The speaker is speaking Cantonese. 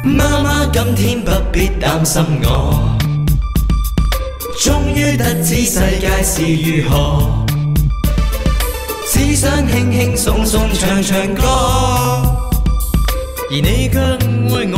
媽媽今天不必擔心我，終於得知世界是如何，只想輕輕鬆鬆唱唱歌，而你卻誤會